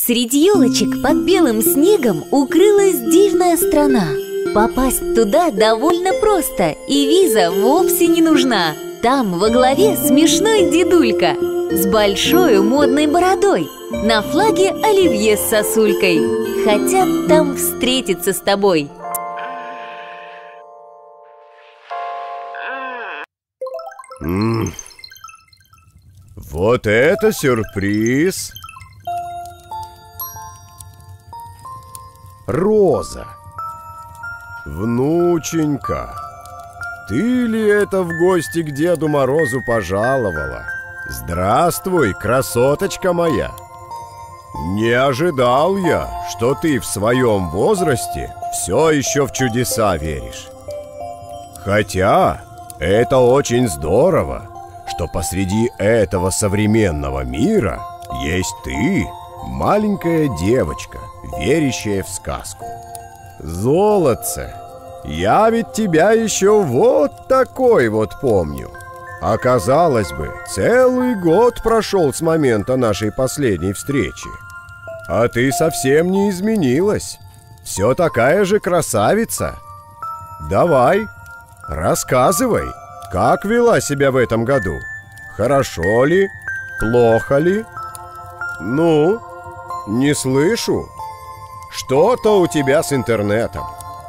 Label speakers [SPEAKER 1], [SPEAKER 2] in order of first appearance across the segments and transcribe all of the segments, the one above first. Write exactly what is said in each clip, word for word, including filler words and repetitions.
[SPEAKER 1] Среди елочек под белым снегом укрылась дивная страна. Попасть туда довольно просто, и виза вовсе не нужна. Там во главе смешной дедулька с большой модной бородой. На флаге оливье с сосулькой. Хотят там встретиться с тобой.
[SPEAKER 2] М-м. Вот это сюрприз! Роза, внученька, ты ли это в гости к Деду Морозу пожаловала? Здравствуй, красоточка моя! Не ожидал я, что ты в своем возрасте все еще в чудеса веришь. Хотя это очень здорово, что посреди этого современного мира есть ты, маленькая девочка, верящая в сказку. Золотце, я ведь тебя еще вот такой вот помню. А казалось бы, целый год прошел с момента нашей последней встречи. А ты совсем не изменилась. Все такая же красавица. Давай, рассказывай, как вела себя в этом году. Хорошо ли? Плохо ли? Ну, не слышу. Что-то у тебя с интернетом.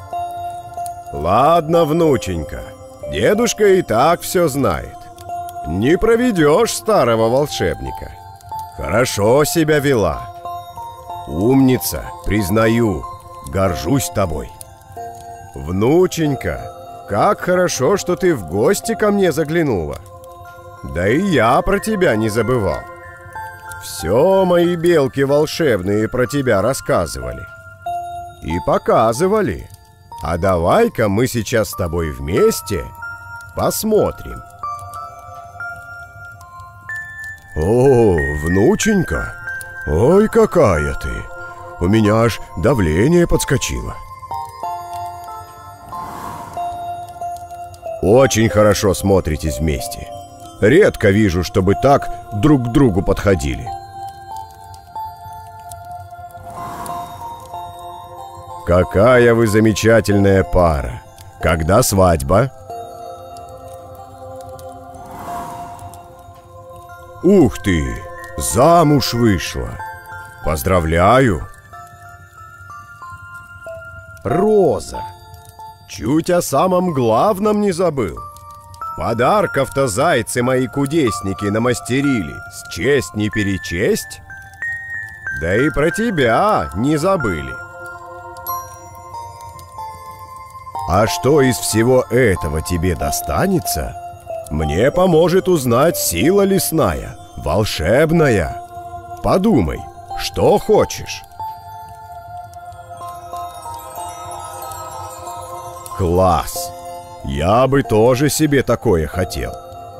[SPEAKER 2] Ладно, внученька, дедушка и так все знает. Не проведешь старого волшебника. Хорошо себя вела. Умница, признаю, горжусь тобой. Внученька, как хорошо, что ты в гости ко мне заглянула. Да и я про тебя не забывал. Все мои белки волшебные про тебя рассказывали. И показывали. А давай-ка мы сейчас с тобой вместе посмотрим. О, внученька, ой, какая ты! У меня аж давление подскочило. Очень хорошо смотритесь вместе. Редко вижу, чтобы так друг к другу подходили. Какая вы замечательная пара! Когда свадьба? Ух ты! Замуж вышла! Поздравляю! Роза! Чуть о самом главном не забыл. Подарков-то зайцы мои кудесники намастерили, счесть не перечесть. Да и про тебя не забыли. А что из всего этого тебе достанется, мне поможет узнать сила лесная, волшебная. Подумай, что хочешь. Класс! Я бы тоже себе такое хотел.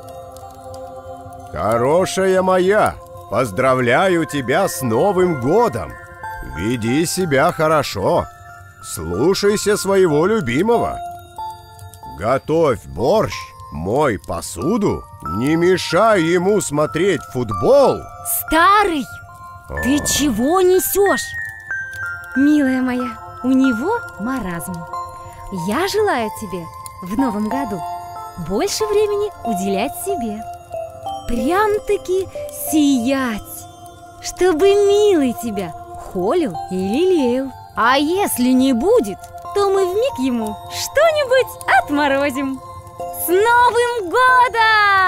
[SPEAKER 2] Хорошая моя, поздравляю тебя с Новым годом. Веди себя хорошо. Слушайся своего любимого. Готовь борщ, мой посуду, не мешай ему смотреть футбол.
[SPEAKER 3] Старый, О. ты чего несешь? Милая моя, у него маразм. Я желаю тебе в новом году больше времени уделять себе. Прям-таки сиять, чтобы милый тебя холил и лелеял. А если не будет, то мы вмиг ему что-нибудь отморозим. С Новым годом!